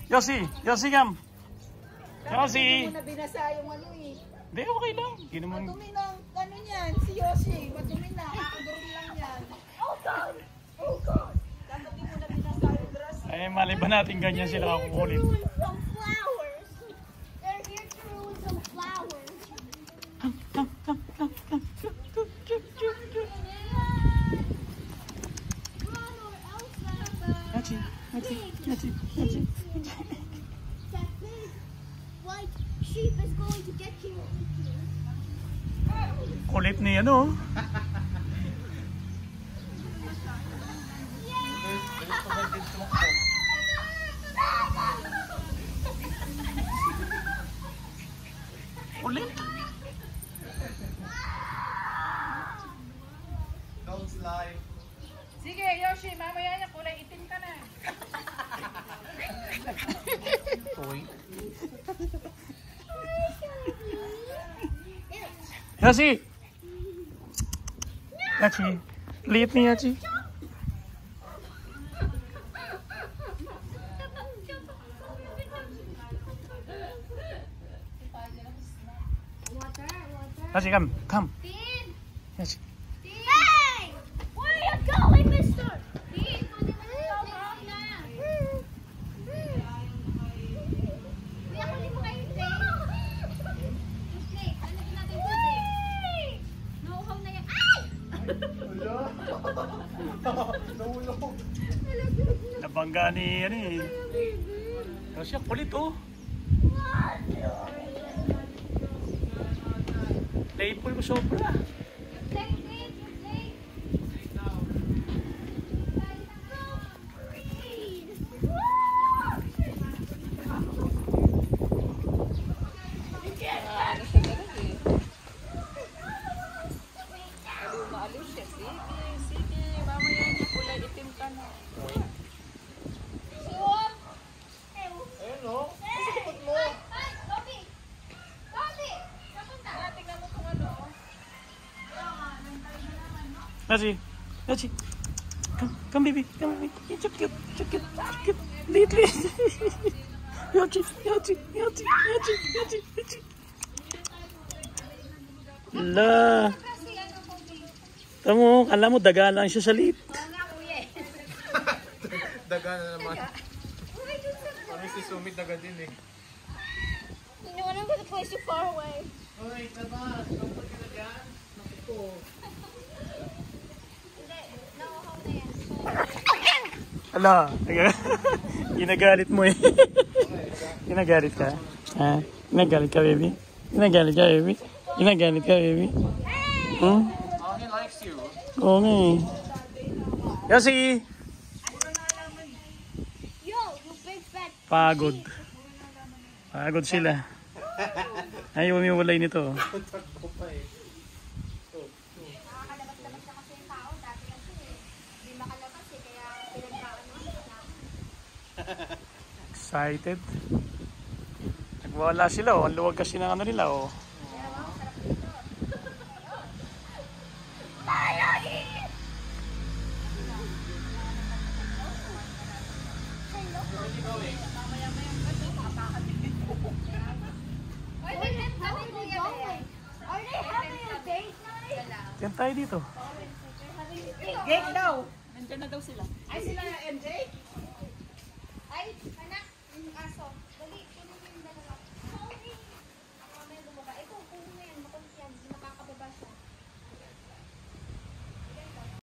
Yoshi! Yoshi, come! Yoshi! Hindi mo na binasa yung ano eh. Hindi, okay lang. Hindi naman... Madumi na ano yan, si Yoshi. Madumi na, kakadurog lang yan. Oh God! Oh God! Dapat hindi mo na binasa yung dress. Ay, mali ba natin ganyan sila kukunin? Some flowers. They're here to ruin some flowers. Run or else Yachi, Yachi, Yachi, Yachi. that big white sheep is going to get you. Kulit ni ano. Kulit. Don't slide. Sige, Yoshi, mamaya niya kulay itim ka na. Yachi! Yachi. Liit ni Yachi. Water, water. Yachi, come. Come. Dean! Yachi. Hey! Where are you going, mister? Dean, pwede mo na ito, bro. Kuya, kunin mo kayo yung plate. Yung plate, lalagyan natin yung tubig. Nauuhaw na yan. Ay! Nahulog. Nabangga ni ano eh. Yachi, kulit oh. Playful mo sobra. Plate, plate, yung plate. So green. Maalis siya. Sige, sige. Mamaya niya kulay itim ka na. Ayun o. Masakot mo. Ay, Bobby! Bobby! Kapunta. Tingnan mo kung ano. Yachi. Yachi. Come, come baby. Come baby. You're so cute. So cute. So cute. Liit, liit. Yachi. Yachi. Yachi. Yachi. Yachi. Yachi. La. Tamo, alam mo, daga lang siya sa liit. Daga na naman. Kami si Sumit daga din eh. You know what? I'm gonna place you far away. Hoy, tabas. Kapag ka na dyan. Naku. Hindi, nauuhaw na yan. Ala, ginagalit mo eh. Ginagalit ka? Ha? Ginagalit ka, baby? Ginagalit ka, baby? Ginagalit ka, baby? Hmm? Oh, he likes you. Oo nga eh. Yoshi! Yo, you big fat. Pagod. Pagod sila. Ay, umiwalay nito. Takbo pa eh. Nakakalabas-labas na kasi yung tao. Dati kasi hindi makalabas eh. Kaya pinagkaan mo. Excited. Nagwala sila oh. Ang luwag kasi ng ano nila oh. Where did it come in, Kuya Bea? Are they having a date night? Diyan tayo dito. Gate daw. Nandiyan na daw sila. Ay, sila na MJ? Ay, anak, yung aso. Dali, kunin mo